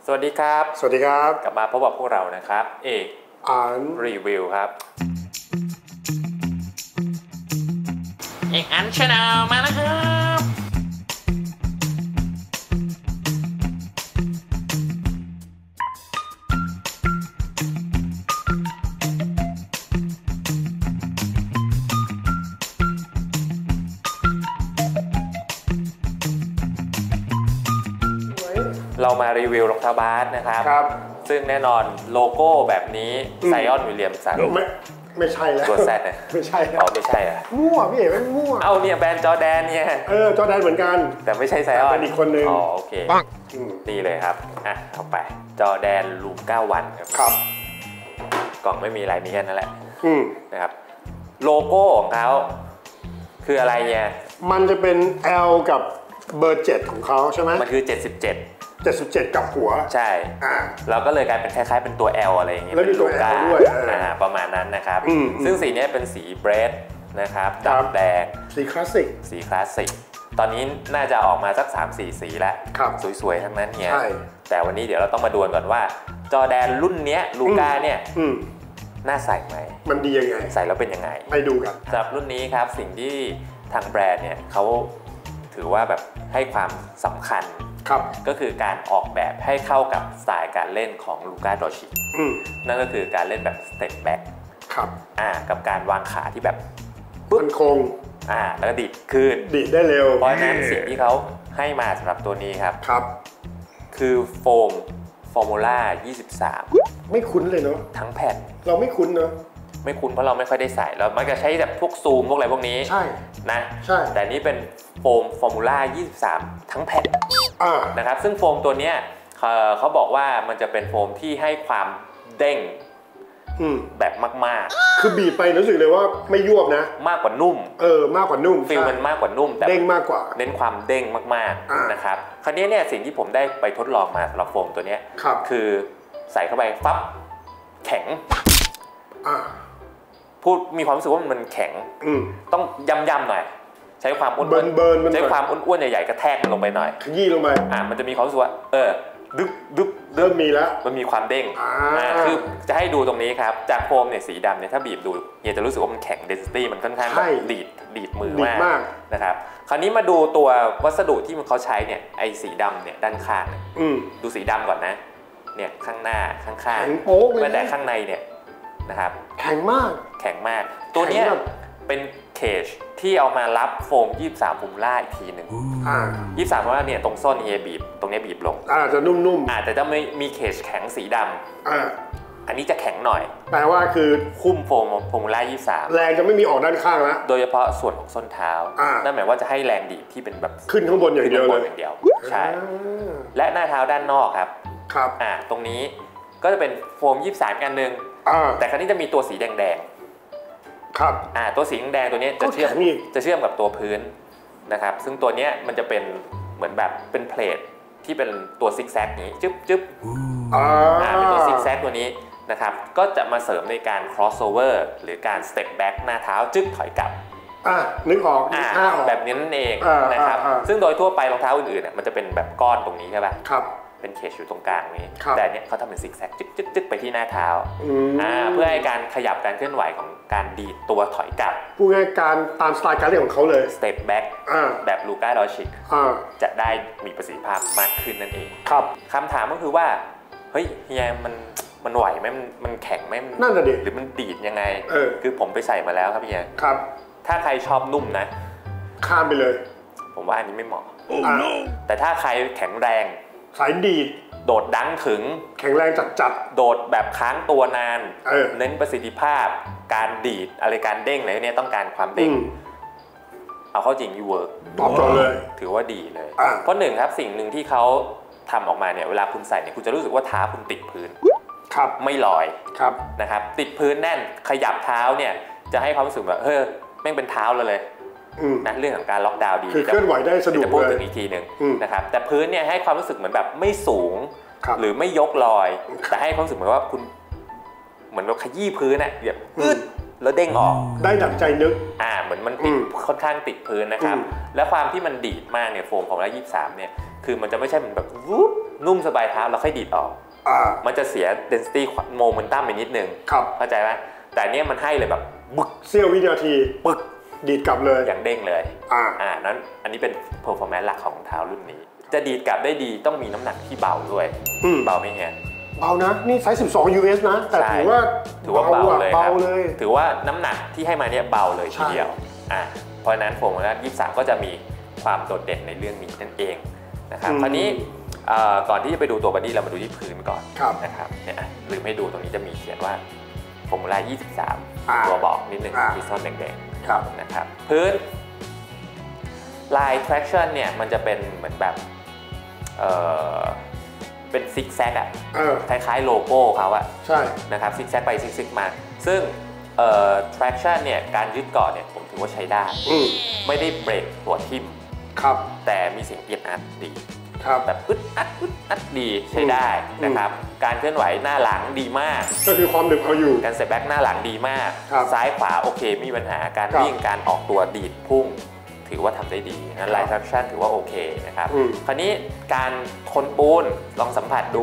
สวัสดีครับสวัสดีครับกลับมาพบกับพวกเรานะครับเอกอ่านรีวิวครับเอกอันชาแนลมาแล้วครับเรามารีวิวรองเท้าบาสนะครับซึ่งแน่นอนโลโก้แบบนี้ไซออนวิลเลียมสันไม่ใช่แล้วตัวแซดไม่ใช่อ๋อไม่ใช่อ่ะมั่วพี่เอ๋ไม่มั่วเอาเนี่ยแบรนด์จอร์แดนเนี่ยจอร์แดนเหมือนกันแต่ไม่ใช่ไซออนเป็นอีกคนนึงอ๋อโอเคนี่เลยครับอ่ะเอาไปจอร์แดนลูก้าวันครับกล่องไม่มีอะไรมีแค่นั้นแหละนะครับโลโก้ของเขาคืออะไรเนี่ยมันจะเป็น L กับเบอร์7ของเขาใช่ไหมมันคือ 77กับหัวใช่เราก็เลยกลายเป็นคล้ายๆเป็นตัว L อะไรอย่างเงี้ยแล้วมีตัว L ด้วยประมาณนั้นนะครับซึ่งสีนี้เป็นสีเบรดนะครับดำแดงสีคลาสสิกตอนนี้น่าจะออกมาสัก 3-4 สีแล้วสวยๆทั้งนั้นเนี่ยแต่วันนี้เดี๋ยวเราต้องมาดูกันก่อนว่าจอร์แดนรุ่นนี้ลูก้าเนี่ยน่าใส่ไหมมันดียังไงใส่แล้วเป็นยังไงไปดูกันสำหรับรุ่นนี้ครับสิ่งที่ทางแบรนด์เนี่ยเขาถือว่าแบบให้ความสำคัญก็คือการออกแบบให้เข้ากับสไตล์การเล่นของลูก้า ดอร์ชินั่นก็คือการเล่นแบบสเต็ปแบ็คกับการวางขาที่แบบมันคงแล้วก็ดิดขึ้นดิดได้เร็วเพราะนั้นสิ่งที่เขาให้มาสำหรับตัวนี้ครับคือโฟมฟอร์มูล่า23 ไม่คุ้นเลยเนาะทั้งแผ่นเราไม่คุ้นเนาะไม่คุ้นเพราะเราไม่ค่อยได้ใส่เรามักจะใช้แบบพวกซูมพวกอะไรพวกนี้ใช่นะใช่แต่นี้เป็นโฟมฟอร์มูล่า23ทั้งแผ่นนะครับซึ่งโฟมตัวนี้เขาบอกว่ามันจะเป็นโฟมที่ให้ความเด้งแบบมากๆคือบีบไปรู้สึกเลยว่าไม่ยวบนะมากกว่านุ่มมากกว่านุ่มฟีลมันมากกว่านุ่มแต่เด้งมากกว่าเน้นความเด้งมากๆนะครับคราวนี้เนี่ยสิ่งที่ผมได้ไปทดลองมาสำหรับโฟมตัวนี้คือใส่เข้าไปปั๊บแข็งพูดมีความรู้สึกว่ามันแข็งต้องย่ำๆหน่อยใช้ความอ้วนใช้ความอ้วนๆใหญ่ๆกระแทกมันลงไปหน่อยขยี้ลงไปมันจะมีความรู้สึกว่าดึกเริ่มมีแล้วมันมีความเด้งคือจะให้ดูตรงนี้ครับจากโฟมเนี่ยสีดำเนี่ยถ้าบีบดูเนี่ยจะรู้สึกว่ามันแข็ง density มันค่อนข้างดีดมือมากนะครับคราวนี้มาดูตัววัสดุที่มันเขาใช้เนี่ยไอ้สีดำเนี่ยด้านข้างดูสีดำก่อนนะเนี่ยข้างหน้าข้างๆแม้แต่ข้างในเนี่ยนะครับแข็งมากตัวนี้เป็นเคจที่เอามารับโฟม23 ฟอร์มูล่าอีกทีหนึ่ง23 ฟอร์มูล่าเนี่ยตรงส้นบีบตรงนี้บีบลงจะนุ่มแต่จะไม่มีเคจแข็งสีดำอันนี้จะแข็งหน่อยแปลว่าคือคุ้มโฟมฟอร์มูล่า23 แรงจะไม่มีออกด้านข้างแล้วโดยเฉพาะส่วนของส้นเท้านั่นหมายว่าจะให้แรงดีดที่เป็นแบบขึ้นข้างบนอย่างเดียวเลยใช่และหน้าเท้าด้านนอกครับตรงนี้ก็จะเป็นโฟม23กันหนึ่งแต่คราวนี้จะมีตัวสีแดงตัวสีแดงตัวนี้จะเชื่อมกับตัวพื้นนะครับซึ่งตัวนี้มันจะเป็นเหมือนแบบเป็นเพลทที่เป็นตัวซิกแซกนี้จึ๊บเป็นตัวซิกแซกตัวนี้นะครับก็จะมาเสริมในการ crossover หรือการ step back หน้าเท้าจึ๊บถอยกลับนึกออกแบบนี้นั่นเองนะครับซึ่งโดยทั่วไปรองเท้าอื่นๆมันจะเป็นแบบก้อนตรงนี้ใช่ป่ะเป็นเคจอยู่ตรงกลางนี้แต่เนี้ยเขาทำเป็นซิกแซกจึ๊กไปที่หน้าเท้าเพื่อให้การขยับการเคลื่อนไหวของการดีดตัวถอยกลับพูดง่ายการตามสไตล์การเล่นของเขาเลย step back แบบลูก้า ดอร์ชิจะได้มีประสิทธิภาพมากขึ้นนั่นเองคำถามก็คือว่าเฮ้ยเฮียมันไหวไหมมันแข็งไหมนั่นน่ะดิหรือมันดีดยังไงคือผมไปใส่มาแล้วครับเฮียถ้าใครชอบนุ่มนะข้ามไปเลยผมว่าอันนี้ไม่เหมาะแต่ถ้าใครแข็งแรงสายดีดโดดดังถึงแข็งแรงจัดโดดแบบค้างตัวนานเน้นประสิทธิภาพการดีดอะไรการเด้งอะไรเนี่ยต้องการความเด้งเอาเข้าจริงยูเวิร์กตอบเลยถือว่าดีเลยเพราะหนึ่งครับสิ่งหนึ่งที่เขาทำออกมาเนี่ยเวลาคุณใส่เนี่ยคุณจะรู้สึกว่าเท้าคุณติดพื้นไม่ลอยนะครับติดพื้นแน่นขยับเท้าเนี่ยจะให้ความรู้สึกแบบแม่งเป็นเท้าเลยนะเรื่องของการล็อกดาวน์ดีคือเคลื่อนไหวได้สะดวกจะพูดถึงอีกทีหนึ่งนะครับแต่พื้นเนี่ยให้ความรู้สึกเหมือนแบบไม่สูงหรือไม่ยกลอยแต่ให้ความรู้สึกเหมือนว่าคุณเหมือนเราขยี้พื้นน่ะแบบแล้วเด้งออกได้ดั่งใจนึกเหมือนมันติดค่อนข้างติดพื้นนะครับและความที่มันดีดมากเนี่ยโฟมของ123เนี่ยคือมันจะไม่ใช่เหมือนแบบวุ๊บนุ่มสบายเท้าแล้วค่อยดีดออกมันจะเสีย density momentum ไปนิดนึงเข้าใจไหมแต่เนี้ยมันให้เลยแบบบึกเสี้ยววินาทีปึ๊กดีดกลับเลยอย่างเด้งเลยนั้นอันนี้เป็น performance หลักของรองเท้ารุ่นนี้จะดีดกลับได้ดีต้องมีน้ำหนักที่เบาด้วยเบาไหมเฮียเบานะนี่ไซส์12 US นะแต่ถือว่าเบาเลยครับถือว่าน้ำหนักที่ให้มาเนี่ยเบาเลยทีเดียวเพราะนั้นFormula 23ก็จะมีความโดดเด่นในเรื่องนี้นั่นเองนะครับคราวนี้ก่อนที่จะไปดูตัวบอดี้เรามาดูที่พื้นก่อนนะครับเนี่ยลืมให้ดูตรงนี้จะมีเขียนว่าFormula 23ตัวบอกนิดนึงที่ซ่อนแดงๆนะครับพื้นลาย traction เนี่ยมันจะเป็นเหมือนแบบเป็นซิกแซกคล้ายๆโลโก้เขาใช่นะครับซิกแซกไปซิกแซกมาซึ่งtraction เนี่ยการยึดเกาะเนี่ยผมถือว่าใช้ได้ไม่ได้เบรกหัวทิ่มแต่มีเสียงเอียดอัดดีแบบอึดอัดดีใช้ได้นะครับการเคลื่อนไหวหน้าหลังดีมากก็คือความดึงเอาอยู่การเซตแบ็กหน้าหลังดีมากซ้ายขวาโอเคมีปัญหาการวิ่งการออกตัวดีดพุ่งถือว่าทำได้ดีนั้นไลน์ traction ถือว่าโอเคนะครับคราวนี้การทนปูนลองสัมผัสดู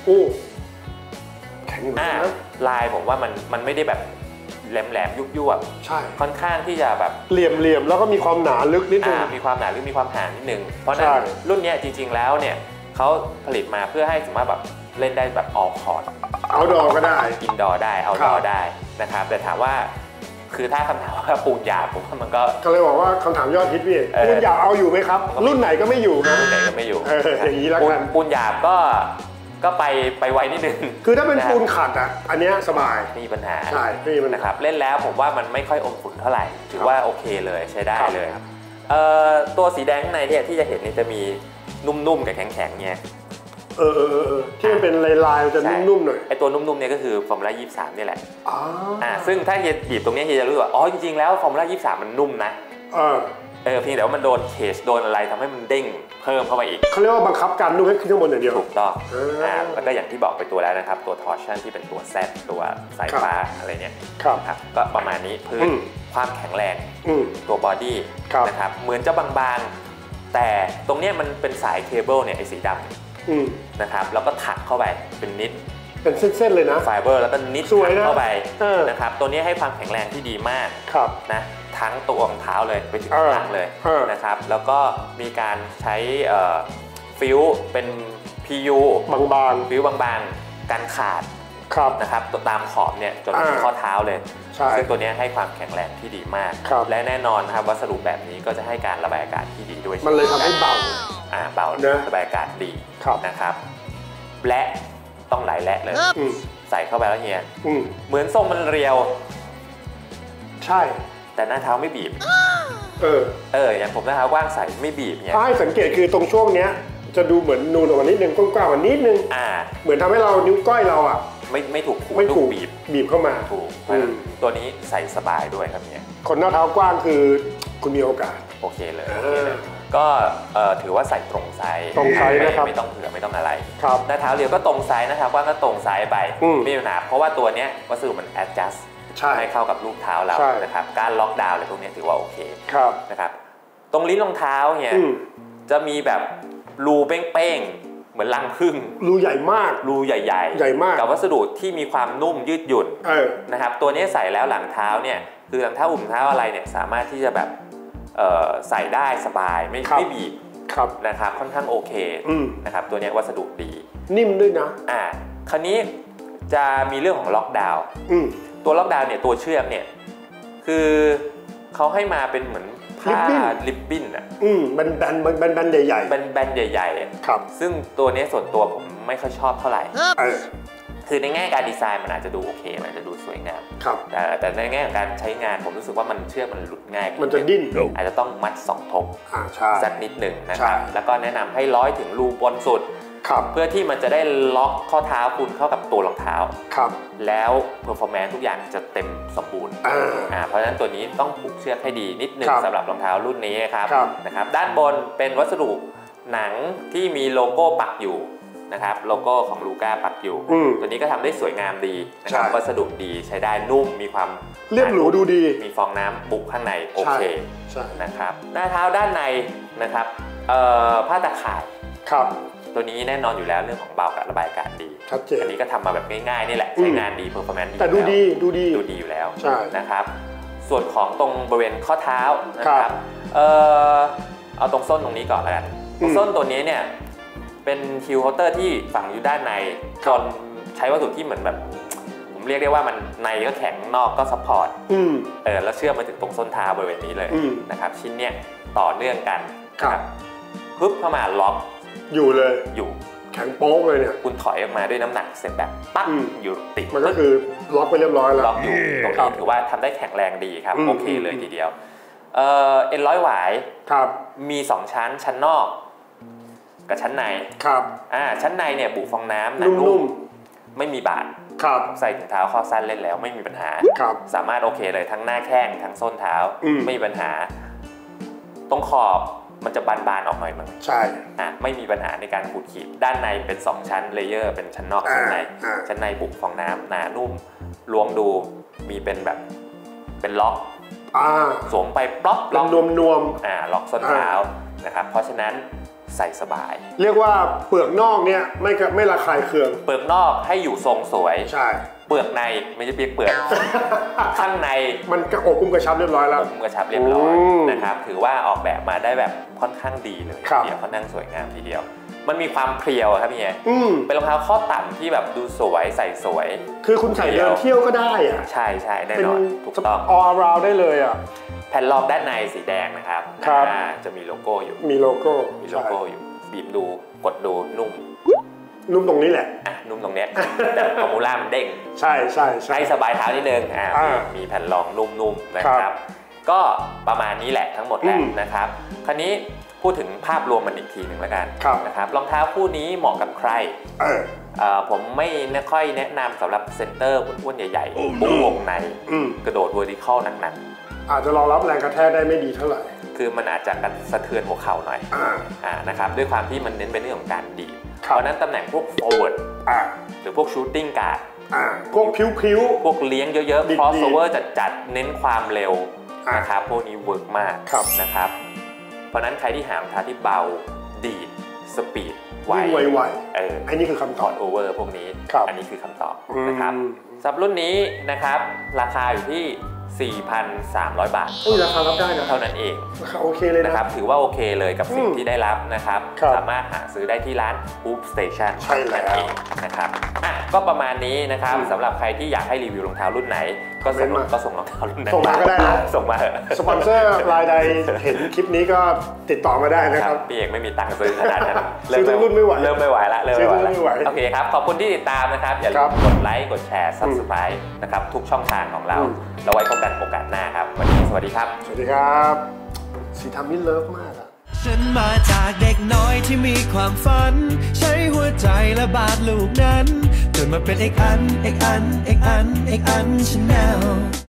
แข็งลายผมว่ามันไม่ได้แบบแหลมยุบยวบใช่ค่อนข้างที่จะแบบเหลี่ยมแล้วก็มีความหนาลึกนิดนึงมีความหนาลึกมีความห่างนิดนึงเพราะนั้นรุ่นนี้จริงๆแล้วเนี่ยเขาผลิตมาเพื่อให้สามารถแบบเล่นได้แบบออลคอร์ดเอาดอก็ได้อินดอร์ได้เอาดอได้นะครับแต่ถามว่าคือถ้าคำถามว่าปูนหยาบผมว่ามันก็เลยบอกว่าคำถามยอดฮิตพี่ปูนหยาบเอาอยู่ไหมครับรุ่นไหนก็ไม่อยู่นะรุ่นไหนก็ไม่อยู่อย่างนี้แล้วกันปูนหยาบก็ไปไวนิดนึงคือถ้าเป็นปูนขัดอันนี้สบายไม่มีปัญหาใช่ไม่มีปัญหานะครับเล่นแล้วผมว่ามันไม่ค่อยอมฝุ่นเท่าไหร่ถือว่าโอเคเลยใช้ได้เลยตัวสีแดงข้างในเนี่ยที่จะเห็นนี่จะมีนุ่มๆกับแข็งๆเนี่ยที่มันเป็นลายจะนุ่มๆหน่อยไอตัวนุ่มๆเนี่ยก็คือFormula 23นี่แหละซึ่งถ้าเฮียบีบตรงนี้เฮียจะรู้ว่าอ๋อจริงๆแล้วFormula 23มันนุ่มนะเพียงแต่ว่ามันโดนเคสโดนอะไรทำให้มันเด้งเพิ่มเข้าไปอีกเขาเรียกว่าบังคับการนุ่มให้ขึ้นข้างบนอย่างเดียวถูกต้องแล้วก็อย่างที่บอกไปตัวแล้วนะครับตัว torsion ที่เป็นตัวแซดตัวสายฟ้าอะไรเนี่ยครับก็ประมาณนี้พื้นความแข็งแรงตัวบอดี้นะครับเหมือนจะบางๆแต่ตรงนี้มันเป็นสายเคเบิลเนี่ยไอ้สีดำนะครับแล้วก็ถักเข้าไปเป็นนิดเป็นเส้นๆเลยนะไฟเบอร์แล้วก็นิดเข้าไปนะครับตัวนี้ให้ความแข็งแรงที่ดีมากนะทั้งตัวรองเท้าเลยไปถึงหลังเลยนะครับแล้วก็มีการใช้ฟิวเป็น PU บางๆฟิวบางๆกันขาดนะครับตัวตามขอบเนี่ยจนถึงข้อเท้าเลยซึ่งตัวนี้ให้ความแข็งแรงที่ดีมากและแน่นอนนะครับวัสดุแบบนี้ก็จะให้การระบายอากาศที่ดีด้วยมันเลยทำให้เบาเบาระบายอากาศดีนะครับและต้องไหลและเลยใส่เข้าไปแล้วเฮียเหมือนทรงมันเรียวใช่แต่หน้าเท้าไม่บีบอย่างผมหน้าเท้ากว้างใส่ไม่บีบเนี่ยถ้าให้สังเกตคือตรงช่วงเนี้ยจะดูเหมือนนูนออกมานิดนึงกว้างกว่านิดนึงเหมือนทำให้เรานิ้วก้อยเราไม่ถูกบีบเข้ามาถูกตัวนี้ใส่สบายด้วยครับเนี่ยคนหน้าเท้ากว้างคือคุณมีโอกาสโอเคเลยก็ถือว่าใส่ตรงไซส์นะครับไม่ต้องเผื่อไม่ต้องอะไรหน้าเท้าเรียวก็ตรงไซส์นะครับว่าก็ตรงไซส์ไปไม่มีปัญหาเพราะว่าตัวนี้วัสดุมัน adjust ให้เข้ากับลูกเท้าเรานะครับการล็อกดาวน์อะไรพวกนี้ถือว่าโอเคนะครับตรงลิ้นรองเท้าเนี่ยจะมีแบบรูเป้งๆเหมือนรังผึ้งรูใหญ่มากรูใหญ่มากกับวัสดุที่มีความนุ่มยืดหยุ่นนะครับตัวนี้ใส่แล้วหลังเท้าเนี่ยคือหลังเท้าอุ่มเท้าอะไรเนี่ยสามารถที่จะแบบใส่ได้สบายไม่บีบนะครับค่อนข้างโอเคนะครับตัวนี้วัสดุดีนิ่มด้วยนะคราวนี้จะมีเรื่องของล็อกดาวน์ตัวล็อกดาวน์เนี่ยตัวเชือกเนี่ยคือเขาให้มาเป็นเหมือนผ้าลิปบิ้นแบนใหญ่ๆแบนใหญ่ๆครับซึ่งตัวนี้ส่วนตัวผมไม่ค่อยชอบเท่าไหร่คือในแง่การดีไซน์มันอาจจะดูโอเคมันจะดูสวยงามแต่ในแง่ของการใช้งานผมรู้สึกว่ามันเชือกมันหลุดง่ายมันจะดิ้นอาจจะต้องมัด2 ทบสักนิดหนึ่งนะครับแล้วก็แนะนำให้ร้อยถึงรูบนสุดเพื่อที่มันจะได้ล็อกข้อเท้าคุณเข้ากับตัวรองเท้าแล้ว performance ทุกอย่างจะเต็มสมบูรณ์เพราะฉะนั้นตัวนี้ต้องผูกเชือกให้ดีนิดนึงสำหรับรองเท้ารุ่นนี้นะครับด้านบนเป็นวัสดุหนังที่มีโลโก้ปักอยู่นะครับโลโก้ของลูก้าปักอยู่ตัวนี้ก็ทำได้สวยงามดีนะครับวัสดุดีใช้ได้นุ่มมีความเรียบหรูดูดีมีฟองน้ำบุกข้างในโอเคนะครับหน้าเท้าด้านในนะครับผ้าตะข่ายตัวนี้แน่นอนอยู่แล้วเรื่องของเบากับระบายอากาศดีชัดเจนอันนี้ก็ทำมาแบบง่ายๆนี่แหละใช้งานดี performance ดีแต่ดูดีอยู่แล้วใช่นะครับส่วนของตรงบริเวณข้อเท้านะครับเอาตรงส้นตรงนี้ก่อนแล้วกันตรงส้นตัวนี้เนี่ยเป็นฮิลโฮเตอร์ที่ฝังอยู่ด้านในจนใช้วัสดุที่เหมือนแบบผมเรียกได้ว่ามันในก็แข็งนอกก็ซัพพอร์ตแล้วเชื่อมมาถึงตรงส้นเท้าบริเวณนี้เลยนะครับชิ้นเนี้ยต่อเนื่องกันครับปึ๊บเข้ามาล็อกอยู่เลยอยู่แข็งโป๊กเลยเนี่ยคุณถอยออกมาด้วยน้ำหนักเสร็จแบบปั๊บอยู่ติดมันก็คือล็อกไปเรียบร้อยแล้วล็อกอยู่ตรงนี้ถือว่าทำได้แข็งแรงดีครับโอเคเลยทีเดียวเอ็นร้อยหวายมี2ชั้นชั้นนอกกับชั้นในครับชั้นในเนี่ยบุฟองน้ำหนักนุ่มไม่มีบาดใส่ถุงเท้าข้อสั้นเล่นแล้วไม่มีปัญหาสามารถโอเคเลยทั้งหน้าแข้งทั้งส้นเท้าไม่มีปัญหาตรงขอบมันจะบานๆออกหน่อยมั้งใช่ไม่มีปัญหาในการขูดขีดด้านในเป็น2ชั้นเลเยอร์เป็นชั้นนอกชั้นในบุฟองน้ำหนานุ่มลวงดูมีเป็นแบบเป็นล็อกสวมไปปล็อกล็อกนวมล็อกส้นเท้านะครับเพราะฉะนั้นใส่สบายเรียกว่าเปลือกนอกเนี่ยไม่ระคายเคืองเปลือกนอกให้อยู่ทรงสวยใช่เปลือกในไม่ใช่เปลือกข้างในมันกระอบกระชับเรียบร้อยแล้วกระชับเรียบร้อยนะครับถือว่าออกแบบมาได้แบบค่อนข้างดีเลยเดี๋ยวเขานั่งสวยงามทีเดียวมันมีความเพรียวครับพี่เป็นรองเท้าข้อต่ำที่แบบดูสวยใส่สวยคือคุณใส่เดินเที่ยวก็ได้อะใช่แน่นอนถูกต้อง all around ได้เลยอ่ะแผ่นรองด้านในสีแดงนะครับจะมีโลโก้อยู่มีโลโก้อยู่บีบดูกดดูนุ่มตรงนี้แหละนุ่มตรงเนี้ยแต่ฟอร์มูล่ามันเด้งใช่ให้สบายเท้านิดนึงมีแผ่นรองนุ่มๆนะครับก็ประมาณนี้แหละทั้งหมดแหละนะครับคราวนี้พูดถึงภาพรวมมันอีกทีหนึ่งแล้วกันนะครับรองเท้าคู่นี้เหมาะกับใครผมไม่ค่อยแนะนำสำหรับเซนเตอร์อ้วนๆใหญ่ๆบุ้งวงในกระโดดเวอร์ติคอลหนักอาจจะรองรับแรงกระแทกได้ไม่ดีเท่าไหร่คือมันอาจจะสะเทือนหัวเข่าหน่อยนะครับด้วยความที่มันเน้นเป็นเรื่องของการดีดเพราะนั้นตำแหน่งพวก forward หรือพวก shooting guard พวกพิ้วพวกเลี้ยงเยอะๆ crossover จัดเน้นความเร็วนะครับพวกนี้เวิร์กมากนะครับเพราะนั้นใครที่หารองเท้าที่เบาดีดสปีดไวอันนี้คือคำตอบ over พวกนี้อันนี้คือคำตอบนะครับสำหรับรุ่นนี้นะครับราคาอยู่ที่4,300 บาทราคารับได้นะเท่านั้นเองราคาโอเคเลยนะครับถือว่าโอเคเลยกับสิ่งที่ได้รับนะครับสามารถหาซื้อได้ที่ร้าน Hoop Station ใช่แล้วนะครับก็ประมาณนี้นะครับสำหรับใครที่อยากให้รีวิวรองเท้ารุ่นไหนก็ส่งรองเท้ารุ่นนั้นส่งมาก็ได้นะส่งมาสปอนเซอร์รายใดเห็นคลิปนี้ก็ติดต่อมาได้นะครับพี่เอกไม่มีตังค์ซื้อขนาดนั้นซื้อทุกรุ่นไม่ไหวเริ่มไม่ไหวละโอเคครับขอบคุณที่ติดตามนะครับอย่าลืมกดไลค์กดแชร์ Subscribe นะครับทุกช่องทางของเราแล้วไว้พบกันโอกาสหน้าครับวันนี้สวัสดีครับสวัสดีครับสีทำนี่เลิฟมากฉันมาจากเด็กน้อยที่มีความฝันใช้หัวใจและบาดลูกนั้นจนมาเป็นเอกอันชาแนล